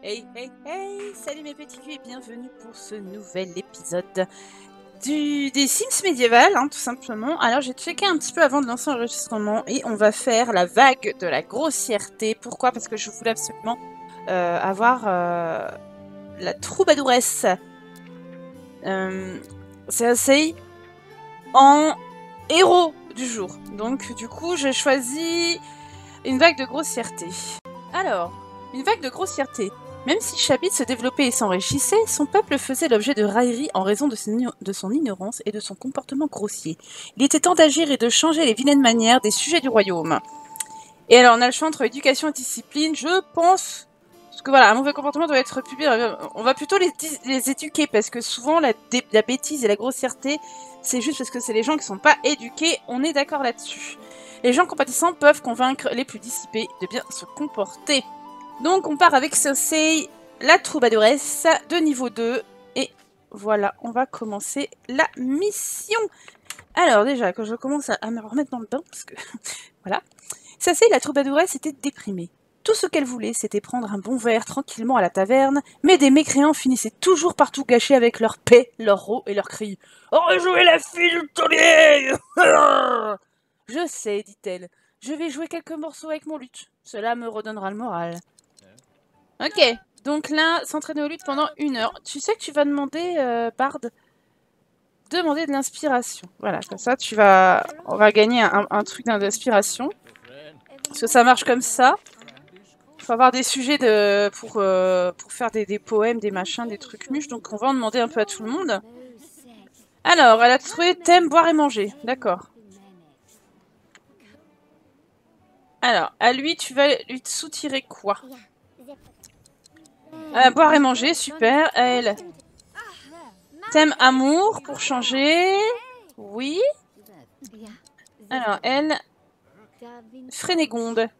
Hey, hey, hey! Salut mes petits culs et bienvenue pour ce nouvel épisode des Sims médiéval, hein, tout simplement. Alors j'ai checké un petit peu avant de lancer l'enregistrement et on va faire la vague de la grossièreté. Pourquoi? Parce que je voulais absolument avoir la troubadouresse. C'est assez en héros du jour. Donc du coup j'ai choisi une vague de grossièreté. Alors, une vague de grossièreté. Même si Chabit se développait et s'enrichissait, son peuple faisait l'objet de railleries en raison de son ignorance et de son comportement grossier. Il était temps d'agir et de changer les vilaines manières des sujets du royaume. Et alors, on a le choix entre éducation et discipline. Je pense que voilà, un mauvais comportement doit être public. On va plutôt les éduquer parce que souvent la bêtise et la grossièreté, c'est juste parce que c'est les gens qui sont pas éduqués. On est d'accord là-dessus. Les gens compatissants peuvent convaincre les plus dissipés de bien se comporter. Donc on part avec Cersei, la troubadouresse de niveau 2. Et voilà, on va commencer la mission. Alors déjà, quand je commence à me remettre dans le bain, parce que voilà, Cersei, la troubadouresse, était déprimée. Tout ce qu'elle voulait, c'était prendre un bon verre tranquillement à la taverne, mais des mécréants finissaient toujours par tout gâcher avec leurs paix, leurs rots et leurs cris. « On va jouer la fille du taulier !» Je sais, dit-elle. Je vais jouer quelques morceaux avec mon luth. Cela me redonnera le moral. Ok, donc là, s'entraîner au luth pendant 1 heure. Tu sais que tu vas demander, Bard, demander de l'inspiration. Voilà, comme ça, on va gagner un truc d'inspiration. Parce que ça marche comme ça. Il faut avoir des sujets pour faire des poèmes, des machins, des trucs muches. Donc on va en demander un peu à tout le monde. Alors, elle a trouvé thème boire et manger. D'accord. Alors, à lui, tu vas lui soutirer quoi? Boire et manger, super. À elle, thème amour pour changer. Oui. Alors, elle, Frénégonde.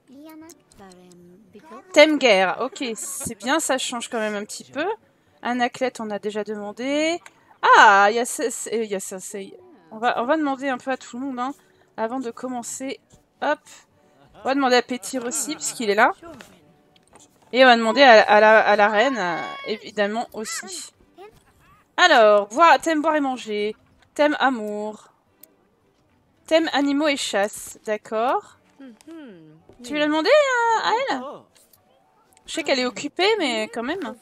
Thème guerre. Ok, c'est bien, ça change quand même un petit peu. Anaclète, on a déjà demandé. Ah, il y a ça. On va demander un peu à tout le monde, hein, avant de commencer. Hop. On va demander à Pétir aussi, puisqu'il est là. Et on va demander à la reine, évidemment, aussi. Alors, thème boire et manger. Thème amour. Thème animaux et chasse. D'accord. Tu lui as demandé à elle? Je sais qu'elle est occupée, mais quand même.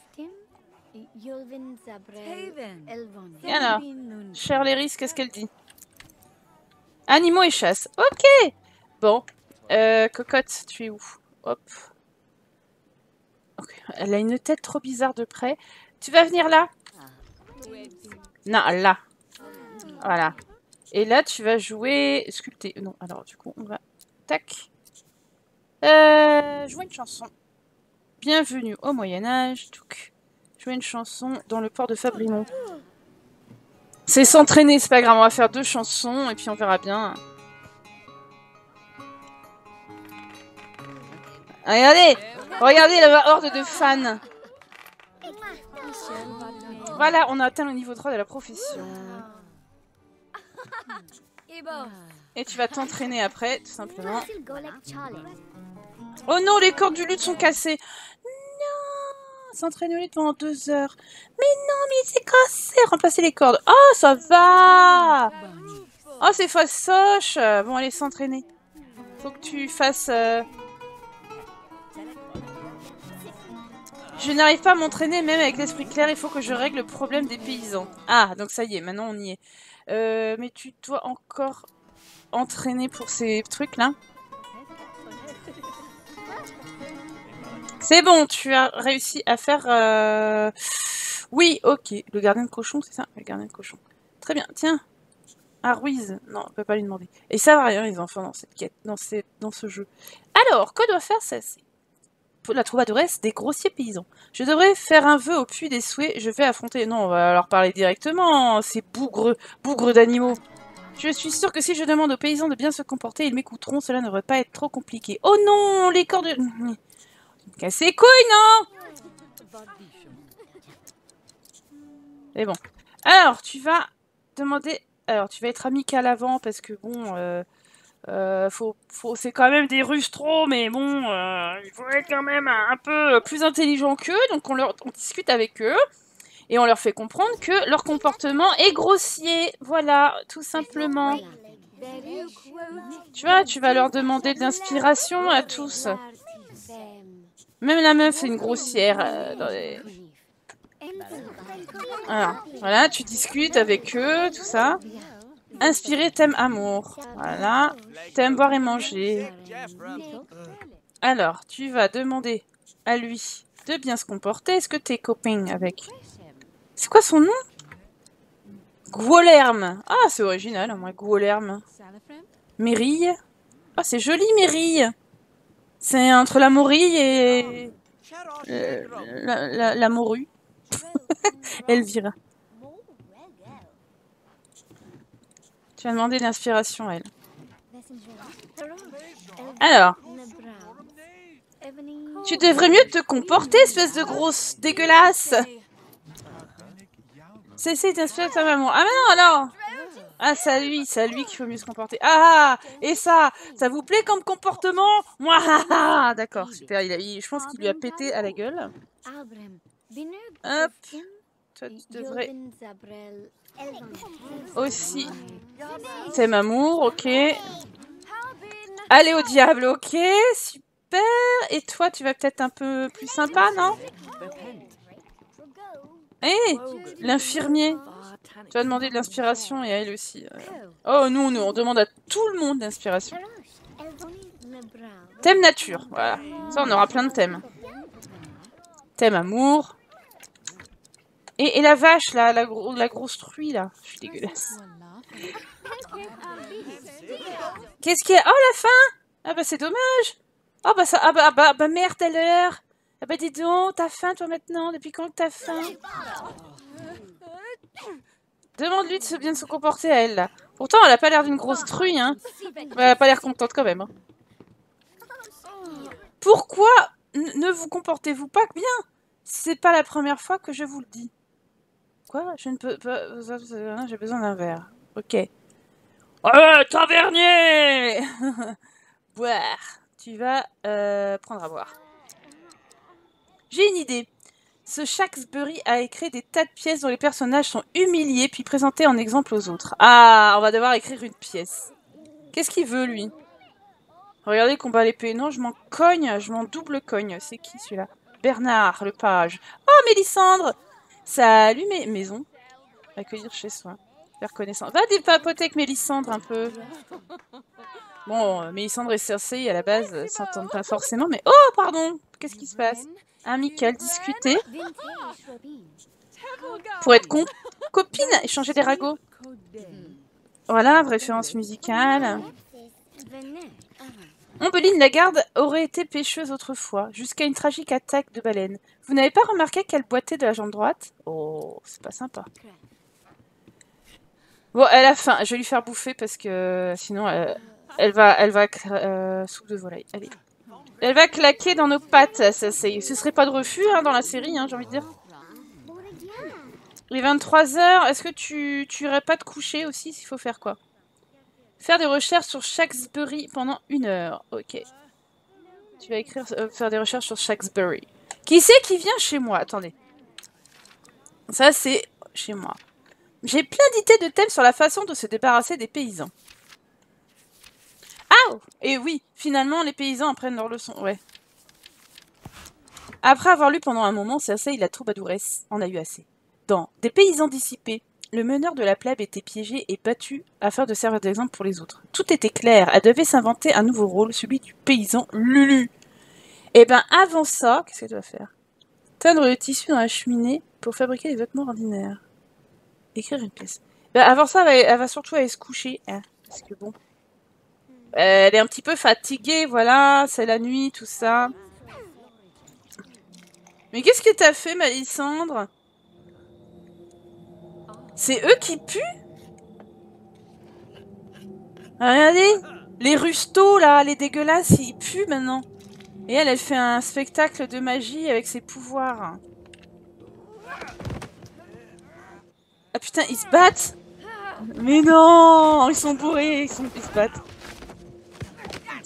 Et alors, Cherléris, qu'est-ce qu'elle dit? Animaux et chasse. Ok. Bon. Cocotte, tu es où? Hop. Okay. Elle a une tête trop bizarre de près. Tu vas venir là? Non, là. Voilà. Et là, tu vas jouer... Sculpter. Non, alors du coup, on va... Tac. Jouer une chanson. Bienvenue au Moyen-Âge. Jouer une chanson dans le port de Fabrimont. C'est s'entraîner, c'est pas grave. On va faire 2 chansons et puis on verra bien. Regardez! Regardez la horde de fans. Voilà, on a atteint le niveau 3 de la profession. Et tu vas t'entraîner après, tout simplement. Oh non, les cordes du luth sont cassées. Non, s'entraîner au luth pendant 2 heures. Mais non, mais c'est cassé. Remplacer les cordes. Oh, ça va. Oh, c'est fastoche. Bon, allez, s'entraîner. Faut que tu fasses... Je n'arrive pas à m'entraîner même avec l'esprit clair. Il faut que je règle le problème des paysans. Ah, donc ça y est, maintenant on y est. Mais tu dois encore entraîner pour ces trucs-là. C'est bon, tu as réussi à faire... Oui, ok. Le gardien de cochon, c'est ça? Le gardien de cochon. Très bien, tiens. Ah, Ruiz. Non, on peut pas lui demander. Et ça va rien, les enfants, dans cette quête, dans ce jeu. Alors, que doit faire Cersei? La troubadouresse des grossiers paysans. Je devrais faire un vœu au puits des souhaits. Je vais affronter... Non, on va leur parler directement, ces bougres d'animaux. Je suis sûre que si je demande aux paysans de bien se comporter, ils m'écouteront. Cela ne devrait pas être trop compliqué. Oh non, les corps de... Casse les couilles, non? Mais bon. Alors, tu vas demander... Alors, tu vas être amical avant, parce que bon... C'est quand même des rustros, mais bon, il faut être quand même un peu plus intelligent qu'eux, donc on discute avec eux, et on leur fait comprendre que leur comportement est grossier, voilà, tout simplement. Tu vois, tu vas leur demander de l'inspiration à tous. Même la meuf est une grossière. Voilà, tu discutes avec eux, tout ça. Inspirer, thème amour. Voilà. Thème boire et manger. Alors, tu vas demander à lui de bien se comporter. Est-ce que t'es copain avec... C'est quoi son nom? Gwolerm. Ah, c'est original, moi, Gwolerm. Mérille. Ah, c'est joli, Mérille. C'est entre la morille et... la morue. Elvira. Tu vas demander de l'inspiration, elle. Alors. Tu devrais mieux te comporter, espèce de grosse dégueulasse. Cessez d'inspirer ta maman. Ah mais non, alors. Ah, c'est lui qu'il faut mieux se comporter. Ah, et ça vous plaît comme comportement? Moi, d'accord, super. Je pense qu'il lui a pété à la gueule. Hop. Toi, tu devrais... Aussi. Thème amour, ok. Allez au diable, ok. Super. Et toi, tu vas peut-être un peu plus sympa, non? Hé, l'infirmier. Tu vas demander de l'inspiration et à elle aussi. Oh, nous, on demande à tout le monde l'inspiration. Thème nature, voilà. Ça, on aura plein de thèmes. Thème amour. Et la vache, là, la grosse truie, là. Je suis dégueulasse. Qu'est-ce qu'il y a? Oh, la faim! Ah bah, c'est dommage. Oh, bah, ça... Ah bah merde, à l'heure. Ah bah, dis donc, t'as faim, toi, maintenant? Depuis quand que t'as faim? Demande-lui de bien se comporter à elle, là. Pourtant, elle a pas l'air d'une grosse truie, hein. Elle a pas l'air contente, quand même. Hein. Pourquoi ne vous comportez-vous pas bien? C'est pas la première fois que je vous le dis. Quoi? Je ne peux pas... J'ai besoin d'un verre. Ok. Tavernier. Boire. Tu vas prendre à boire. J'ai une idée. Ce Shaftesbury a écrit des tas de pièces dont les personnages sont humiliés puis présentés en exemple aux autres. Ah, on va devoir écrire une pièce. Qu'est-ce qu'il veut, lui? Regardez le combat à l'épée. Non, je m'en cogne, je m'en double cogne. C'est qui, celui-là? Bernard, le page. Oh, Mélissandre! Salut, maison. Accueillir chez soi. Faire connaissance. Va papoter avec Mélissandre un peu. Bon, Mélissandre et Cersei, à la base, s'entendent pas forcément, mais... Oh, pardon! Qu'est-ce qui se passe? Amical, discuter. Pour être copine, échanger des ragots. Voilà, référence musicale. Ombeline Lagarde aurait été pêcheuse autrefois, jusqu'à une tragique attaque de baleine. Vous n'avez pas remarqué qu'elle boitait de la jambe droite? Oh, c'est pas sympa. Bon, elle a faim. Je vais lui faire bouffer parce que sinon, elle va soupe de volaille. Allez. Elle va claquer dans nos pattes. Ce serait pas de refus hein, dans la série, hein, j'ai envie de dire. Les 23 h, est-ce que tu irais pas te coucher aussi s'il faut faire quoi? Faire des recherches sur Shaftesbury pendant 1 heure. Ok. Tu vas écrire faire des recherches sur Shaftesbury. Qui c'est qui vient chez moi? Attendez. Ça, c'est chez moi. J'ai plein d'idées de thèmes sur la façon de se débarrasser des paysans. Ah! Et oui, finalement, les paysans apprennent leur leçon. Ouais. Après avoir lu pendant un moment, Cersei la troubadouresse en a eu assez. Dans Des paysans dissipés, le meneur de la plèbe était piégé et battu afin de servir d'exemple pour les autres. Tout était clair, elle devait s'inventer un nouveau rôle, celui du paysan Lulu. Et ben avant ça, qu'est-ce qu'elle doit faire? Teindre le tissu dans la cheminée pour fabriquer des vêtements ordinaires. Écrire une pièce. Ben avant ça, elle va surtout aller se coucher, hein, parce que bon... elle est un petit peu fatiguée, voilà, c'est la nuit, tout ça. Mais qu'est-ce que t'as fait, Mélissandre? C'est eux qui puent? Regardez, les rustos, là, les dégueulasses, ils puent maintenant. Et elle fait un spectacle de magie avec ses pouvoirs. Ah putain, ils se battent? Mais non! Ils sont bourrés, ils se battent.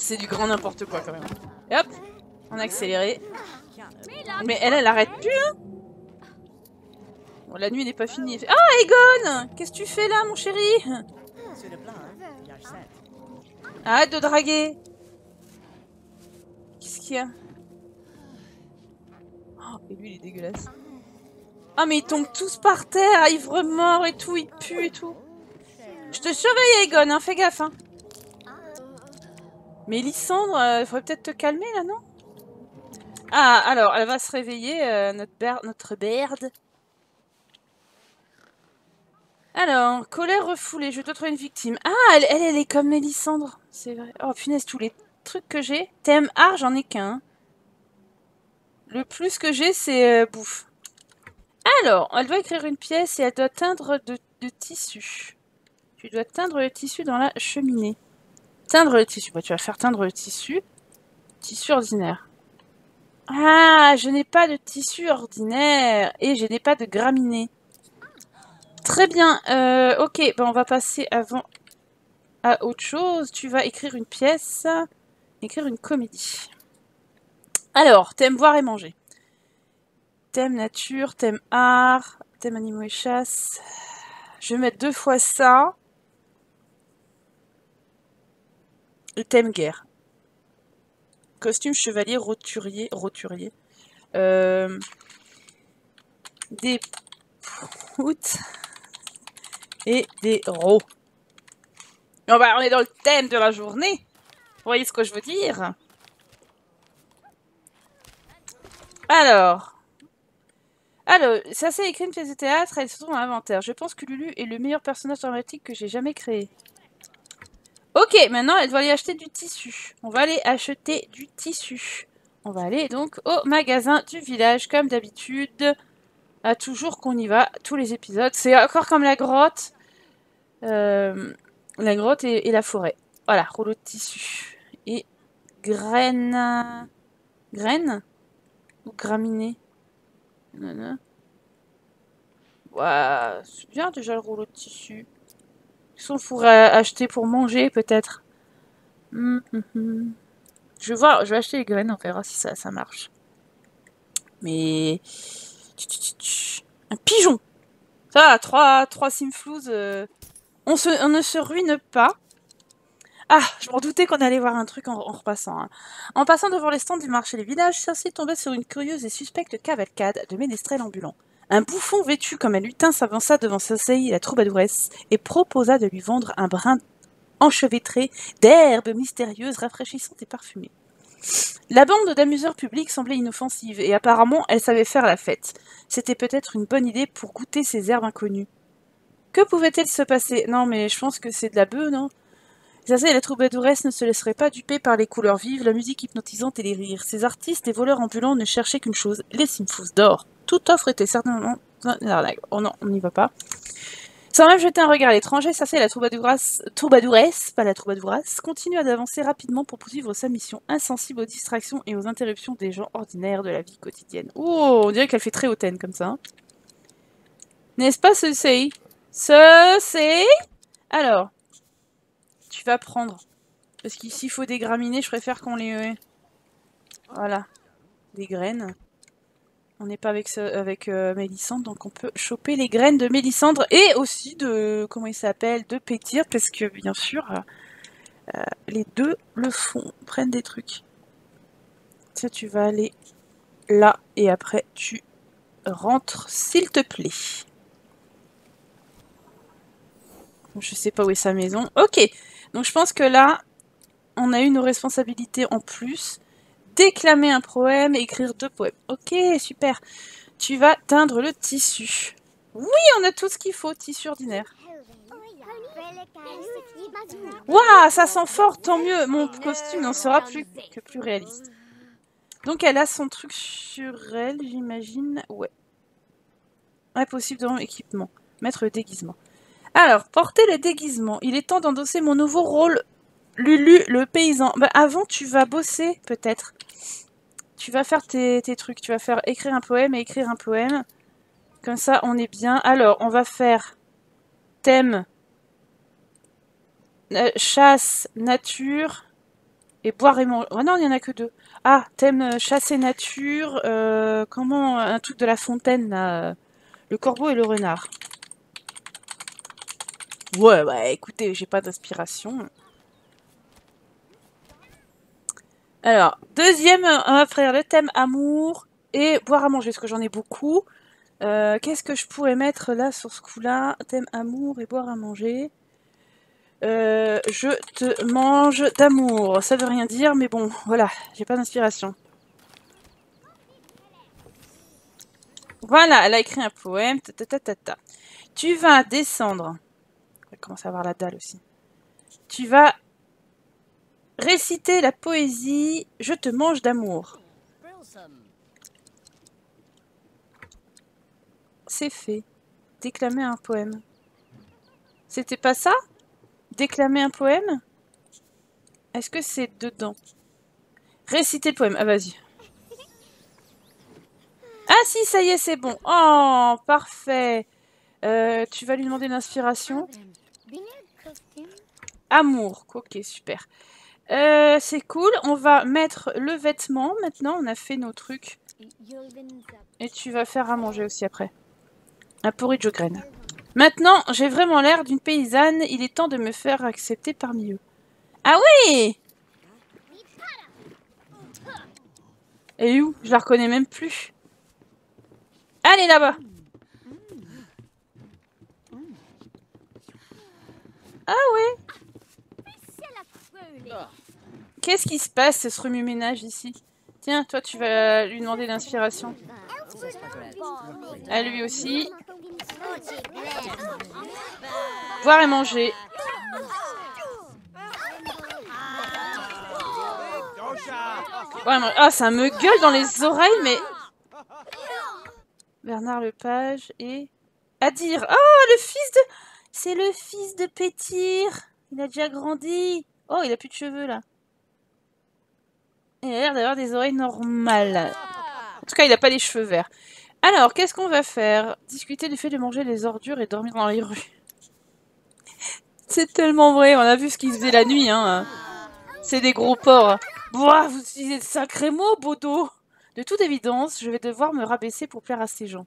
C'est du grand n'importe quoi quand même. Et hop, on a accéléré. Mais elle arrête plus, hein. Bon, la nuit n'est pas finie. Ah, Egon! Qu'est-ce que tu fais là, mon chéri? Arrête de draguer. Qu'est-ce qu'il y a? Oh, et lui, il est dégueulasse. Ah, mais ils tombent tous par terre, ivre-mort et tout, ils puent et tout. Je te surveille, Egon, hein, fais gaffe, hein. Mais Lysandre, il faudrait peut-être te calmer, là, non? Ah, alors, elle va se réveiller, notre Baird. Alors, colère refoulée, je dois trouver une victime. Ah, elle est comme Mélissandre, c'est vrai. Oh, punaise, tous les trucs que j'ai. Thème art, j'en ai qu'un. Le plus que j'ai, c'est bouffe. Alors, elle doit écrire une pièce et elle doit teindre de tissu. Tu dois teindre le tissu dans la cheminée. Teindre le tissu. Bah, tu vas faire teindre le tissu. Tissu ordinaire. Ah, je n'ai pas de tissu ordinaire. Et je n'ai pas de graminées. Très bien. Ok, bah, on va passer avant à autre chose. Tu vas écrire une pièce. Écrire une comédie. Alors, thème voir et manger. Thème nature, thème art, thème animaux et chasse. Je vais mettre 2 fois ça. Le thème guerre. Costume chevalier, roturier. Des proutes et des rots. On est dans le thème de la journée. Vous voyez ce que je veux dire? Alors, ça c'est écrit une pièce de théâtre, elle se trouve dans l'inventaire. Je pense que Lulu est le meilleur personnage dramatique que j'ai jamais créé. Ok, maintenant elle doit aller acheter du tissu. On va aller acheter du tissu. On va aller donc au magasin du village, comme d'habitude. À toujours qu'on y va, tous les épisodes. C'est encore comme la grotte. La grotte et la forêt. Voilà, rouleau de tissu. Et graines. Graines? Ou graminées? Ouah, c'est bien déjà le rouleau de tissu. Qu'est-ce qu'on pourrait acheter pour manger peut-être? Je vais acheter les graines, on verra si ça marche. Mais... Un pigeon! Ça, 3 simflouz. On ne se ruine pas. Ah, je m'en doutais qu'on allait voir un truc en repassant. Hein. En passant devant les stands du marché des villages, Cersei tombait sur une curieuse et suspecte cavalcade de ménestrels ambulants. Un bouffon vêtu comme un lutin s'avança devant Cersei, la troubadouresse, et proposa de lui vendre un brin enchevêtré d'herbes mystérieuses, rafraîchissantes et parfumées. La bande d'amuseurs publics semblait inoffensive, et apparemment elle savait faire la fête. C'était peut-être une bonne idée pour goûter ces herbes inconnues. Que pouvait-il se passer? Non, mais je pense que c'est de la bœuf, non? Cersei et la troubadouresse ne se laisseraient pas duper par les couleurs vives, la musique hypnotisante et les rires. Ces artistes et voleurs ambulants ne cherchaient qu'une chose, les simfous d'or. Toute offre était certainement... Oh non, on n'y va pas. Sans même jeter un regard à l'étranger, Cersei et la troubadouresse, pas la troubadourasse, continua d'avancer rapidement pour poursuivre sa mission, insensible aux distractions et aux interruptions des gens ordinaires de la vie quotidienne. Oh, on dirait qu'elle fait très hautaine comme ça. Hein. N'est-ce pas, Cersei? Cersei? Alors, tu vas prendre. Parce qu'ici, il faut des graminées, je préfère qu'on les... Voilà. Des graines. On n'est pas avec Mélissandre, donc on peut choper les graines de Mélissandre et aussi de... Comment il s'appelle? De Pétir, parce que, bien sûr, les deux le font. Prennent des trucs. Ça, tu vas aller là, et après, tu rentres, s'il te plaît. Je sais pas où est sa maison. Ok, donc je pense que là, on a eu nos responsabilités en plus. Déclamer un poème et écrire 2 poèmes. Ok, super. Tu vas teindre le tissu. Oui, on a tout ce qu'il faut, tissu ordinaire. Waouh, ça sent fort, tant mieux. Mon costume n'en sera plus réaliste. Donc elle a son truc sur elle, j'imagine. Ouais. Impossible dans l'équipement. Mettre le déguisement. Alors, porter le déguisement. Il est temps d'endosser mon nouveau rôle, Lulu, le paysan. Bah, avant, tu vas bosser, peut-être. Tu vas faire tes trucs. Tu vas faire écrire un poème et écrire un poème. Comme ça, on est bien. Alors, on va faire thème chasse, nature Et boire et manger. Oh non, il n'y en a que 2. Ah, thème chasse et nature. Comment un truc de la fontaine, là. Le corbeau et le renard. Ouais, bah écoutez, j'ai pas d'inspiration. Alors, deuxième, on va faire le thème amour et boire à manger, parce que j'en ai beaucoup. Qu'est-ce que je pourrais mettre là sur ce coup-là? Thème amour et boire à manger. Je te mange d'amour. Ça veut rien dire, mais bon, voilà, j'ai pas d'inspiration. Voilà, elle a écrit un poème. Tu vas descendre. On va commencer à avoir la dalle aussi. Tu vas réciter la poésie Je te mange d'amour. C'est fait. Déclamer un poème. C'était pas ça? Déclamer un poème? Est-ce que c'est dedans? Réciter le poème. Ah, vas-y. Ah si, ça y est, c'est bon. Oh, parfait. Tu vas lui demander l'inspiration. Amour. Ok, super. C'est cool. On va mettre le vêtement. Maintenant, on a fait nos trucs. Et tu vas faire à manger aussi après. Un porridge aux graines. Maintenant, j'ai vraiment l'air d'une paysanne. Il est temps de me faire accepter parmi eux. Ah oui! Elle est où? Je la reconnais même plus. Allez, là-bas. Ah ouais. Qu'est-ce qui se passe, ce remue-ménage ici? Tiens, toi, tu vas lui demander l'inspiration. À lui aussi. Boire et manger. Ah, ça me gueule dans les oreilles, mais... Bernard Lepage et... À dire. Oh, le fils de... C'est le fils de Pétir. Il a déjà grandi. Oh, il a plus de cheveux, là. Il a l'air d'avoir des oreilles normales. En tout cas, il n'a pas les cheveux verts. Alors, qu'est-ce qu'on va faire? Discuter du fait de manger les ordures et dormir dans les rues. C'est tellement vrai. On a vu ce qu'ils faisaient la nuit, hein. C'est des gros porcs. Boah, vous utilisez de sacrés mots, Bodo. De toute évidence, je vais devoir me rabaisser pour plaire à ces gens.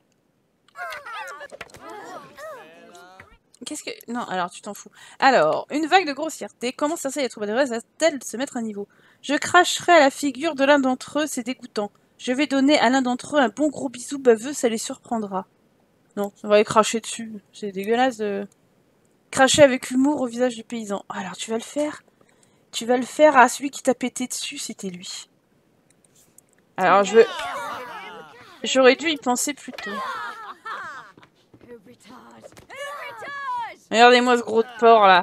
Qu'est-ce que... Non, alors, tu t'en fous. Alors, une vague de grossièreté. Comment ça y être malheureuse a-t-elle de se mettre à niveau? Je cracherai à la figure de l'un d'entre eux, c'est dégoûtant. Je vais donner à l'un d'entre eux un bon gros bisou baveux, ça les surprendra. Non, on va les cracher dessus. C'est dégueulasse de... Cracher avec humour au visage du paysan. Alors, tu vas le faire? Tu vas le faire à celui qui t'a pété dessus, c'était lui. Alors, je veux... J'aurais dû y penser plus tôt. Regardez-moi ce gros de porc, là.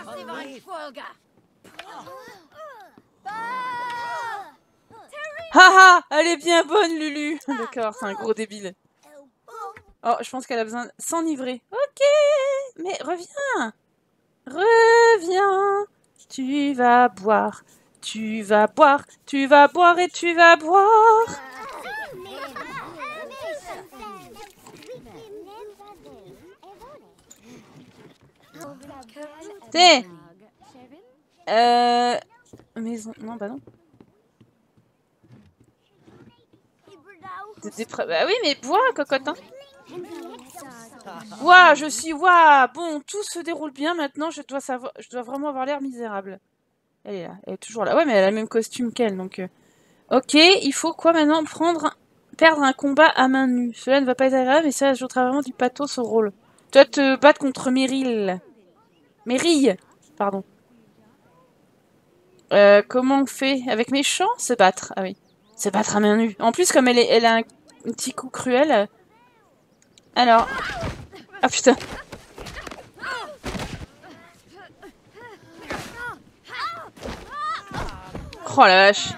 Haha, elle est bien bonne, Lulu. D'accord, c'est un gros débile. Oh, je pense qu'elle a besoin de s'enivrer. Ok, mais reviens. Reviens. Tu vas boire. Tu vas boire. Tu vas boire et tu vas boire. T'es... Maison... Non, bah non. Bah oui, mais bois, cocotte, hein. Ouah, je suis... Ouah, bon, tout se déroule bien maintenant, je dois vraiment avoir l'air misérable. Elle est là, elle est toujours là. Ouais, mais elle a le même costume qu'elle, donc... Ok, il faut quoi maintenant? Perdre un combat à main nue. Cela ne va pas être agréable, mais ça ajoutera vraiment du pathos au rôle. Tu dois te battre contre Meryl. Meryl, pardon. Comment on fait? Avec mes chants? Se battre. Ah oui. Se battre à main nue. En plus, comme elle a un petit coup cruel. Alors... Ah putain. Oh la vache.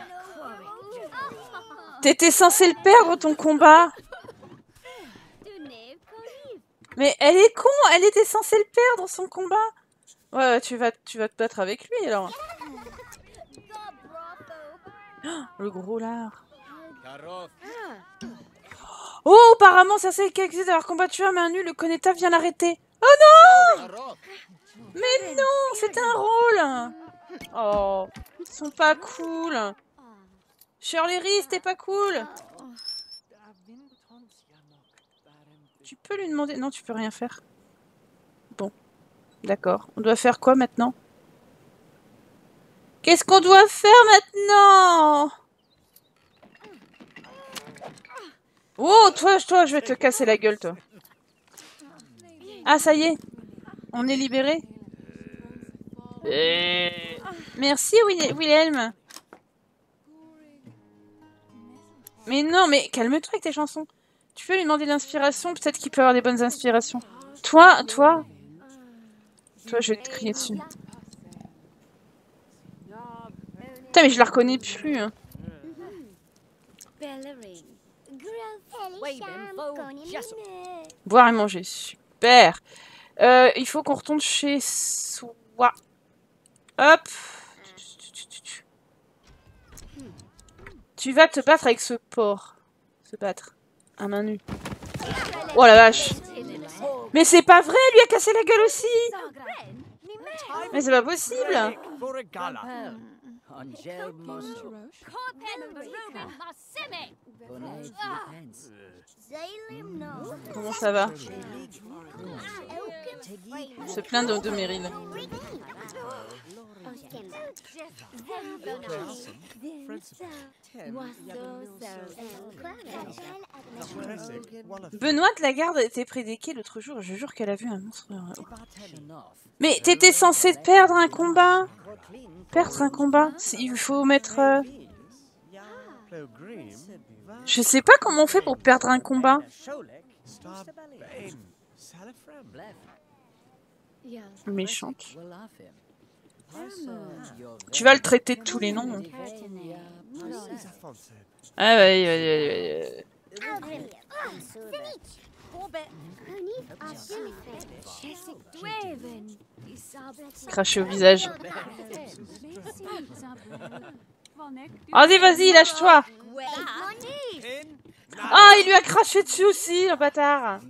T'étais censé le perdre, ton combat. Mais elle est con. Elle était censée le perdre, son combat. Ouais, tu vas te battre avec lui, alors. Oh, le gros lard. Oh, apparemment, ça c'est qu'il existe d'avoir combattu à main nue. Le connétable vient l'arrêter. Oh non! Mais non, c'était un rôle. Oh, ils sont pas cool. Shirley Reese, t'es pas cool. Tu peux lui demander... Non, tu peux rien faire. Bon, d'accord. On doit faire quoi maintenant? Qu'est-ce qu'on doit faire maintenant? Oh, toi, je vais te casser la gueule, toi. Ah, ça y est. On est libéré. Merci, Wilhelm. Mais non, mais calme-toi avec tes chansons. Tu peux lui demander de l'inspiration, peut-être qu'il peut avoir des bonnes inspirations. Toi, je vais te crier dessus. Putain, mais je la reconnais plus. Hein. Boire et manger, super. Il faut qu'on retourne chez soi. Hop. Tu vas te battre avec ce porc. Se battre. À main nue. Oh la vache. Mais c'est pas vrai, lui a cassé la gueule aussi. Mais c'est pas possible. Comment ça va? Se plaindre de Meryl. Benoît de la Garde était près des quais l'autre jour. Je jure qu'elle a vu un monstre. Mais t'étais censé perdre un combat. Perdre un combat. Il faut mettre... Je sais pas comment on fait pour perdre un combat. Méchante. Tu vas le traiter de tous les noms. Hein. Ah ouais. Cracher au visage. Vas-y, lâche-toi. Ah, il lui a craché dessus aussi, le bâtard.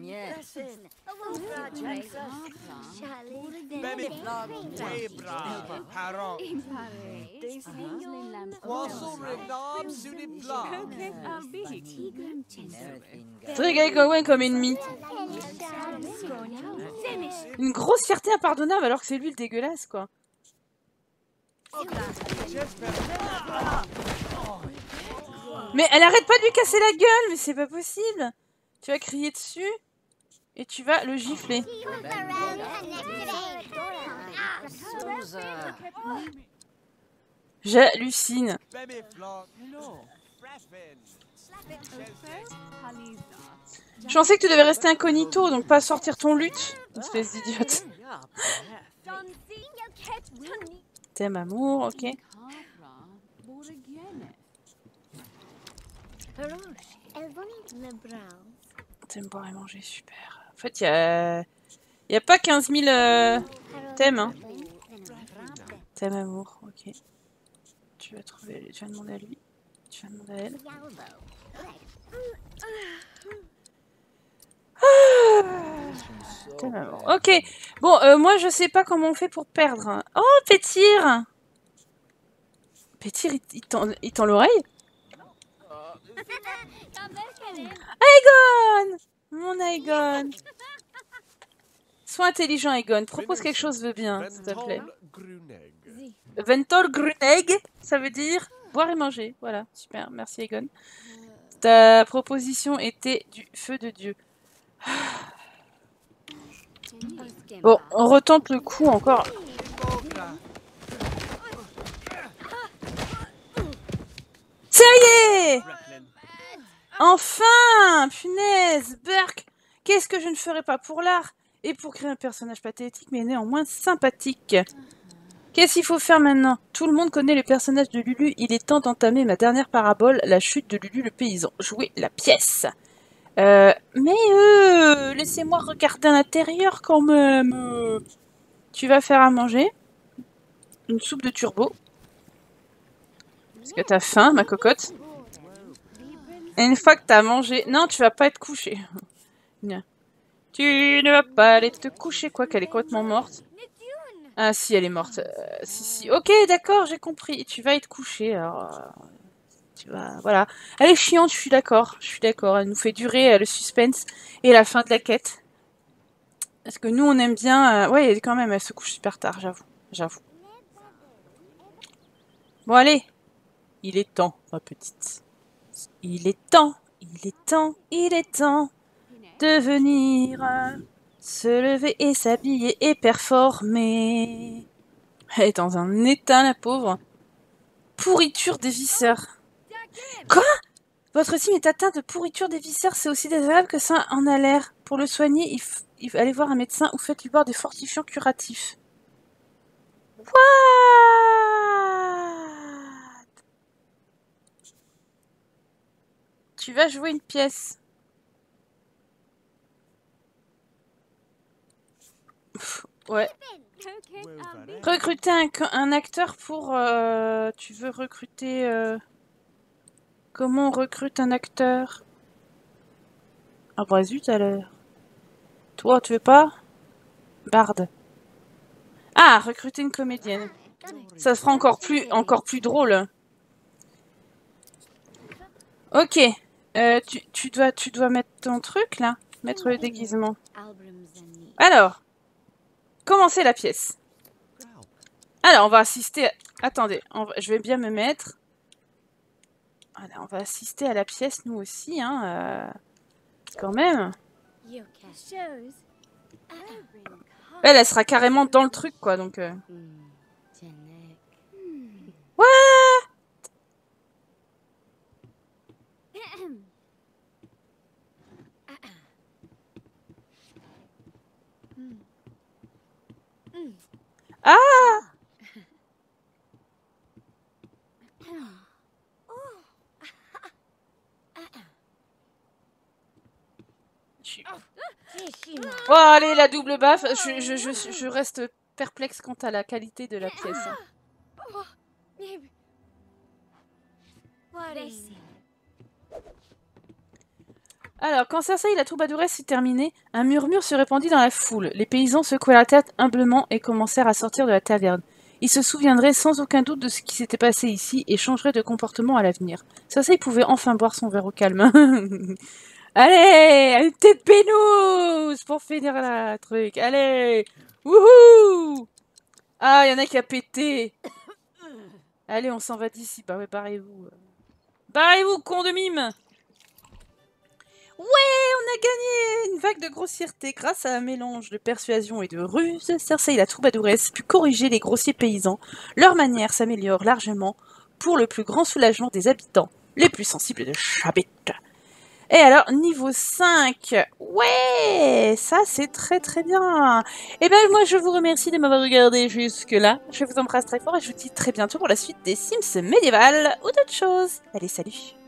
Très Gawain comme ennemi. Une grosse fierté impardonnable alors que c'est lui le dégueulasse, quoi. Mais elle arrête pas de lui casser la gueule, mais c'est pas possible. Tu vas crier dessus et tu vas le gifler. J'hallucine. Je pensais que tu devais rester incognito, donc pas sortir ton luth, espèce d'idiote. Thème amour, ok. Thème boire et manger, super. En fait, il y a pas 15 000 thèmes. Hein. Thème amour, ok. Tu vas demander à lui. Tu vas demander à elle. Thème amour. Ok. Bon, moi je sais pas comment on fait pour perdre. Oh, Pétir. Pétir, il tend l'oreille. Aegon! Mon Aegon! Sois intelligent, Aegon. Propose quelque chose de bien, s'il te plaît. Ventol Gruneg, ça veut dire boire et manger. Voilà, super. Merci, Aegon. Ta proposition était du feu de Dieu. Bon, on retente le coup encore. Ça y est! Enfin! Punaise! Burke! Qu'est-ce que je ne ferais pas pour l'art et pour créer un personnage pathétique mais néanmoins sympathique. Qu'est-ce qu'il faut faire maintenant? Tout le monde connaît le personnage de Lulu. Il est temps d'entamer ma dernière parabole, la chute de Lulu le paysan. Jouer la pièce. Laissez-moi regarder à l'intérieur quand même. Tu vas faire à manger. Une soupe de turbo. Parce que t'as faim, ma cocotte. Et une fois que t'as mangé... Non, tu vas pas être couché. Tu ne vas pas aller te coucher, quoi qu'elle est complètement morte. Ah si, elle est morte. Si. Ok, d'accord, j'ai compris. Tu vas être couché, alors... tu vas... Voilà. Elle est chiante, je suis d'accord. Je suis d'accord. Elle nous fait durer le suspense et la fin de la quête. Parce que nous, on aime bien... Ouais, quand même, elle se couche super tard, j'avoue. J'avoue. Bon, allez. Il est temps, ma petite. Il est temps, il est temps, il est temps de venir se lever et s'habiller et performer. Elle est dans un état, la pauvre. Pourriture des viscères. Quoi? Votre sim est atteint de pourriture des viscères, c'est aussi désagréable que ça en a l'air. Pour le soigner, il faut aller voir un médecin ou faites-lui boire des fortifiants curatifs. What? Tu vas jouer une pièce. Pff, ouais. Recruter un acteur pour... tu veux recruter... Comment on recrute un acteur? Ah bah zut alors. Toi, tu veux pas? Barde. Ah, recruter une comédienne. Ça sera encore plus drôle. Ok. Tu dois mettre ton truc là. Mettre le déguisement. Alors. Commencer la pièce. Alors, on va assister... Attendez, je vais bien me mettre. Voilà, on va assister à la pièce, nous aussi, hein. Quand même. Elle sera carrément dans le truc, quoi, donc... What? Ah! Oh, allez, la double baffe. Je reste perplexe quant à la qualité de la pièce. Alors, quand Cersei la troubadouresse s'est terminée, un murmure se répandit dans la foule. Les paysans secouaient la tête humblement et commencèrent à sortir de la taverne. Ils se souviendraient sans aucun doute de ce qui s'était passé ici et changeraient de comportement à l'avenir. Cersei pouvait enfin boire son verre au calme. Allez, une petite pénouse pour finir la truc. Allez, wouhou! Ah, il y en a qui a pété. Allez, on s'en va d'ici. Bah ouais, barrez-vous. Barrez-vous, con de mime! Ouais, on a gagné une vague de grossièreté grâce à un mélange de persuasion et de ruse. Cersei la troubadouresse put corriger les grossiers paysans. Leur manière s'améliore largement pour le plus grand soulagement des habitants, les plus sensibles de Chabet. Et alors, niveau 5, ouais, ça c'est très très bien. Et ben moi je vous remercie de m'avoir regardé jusque-là. Je vous embrasse très fort et je vous dis très bientôt pour la suite des Sims médiévales ou d'autres choses. Allez, salut!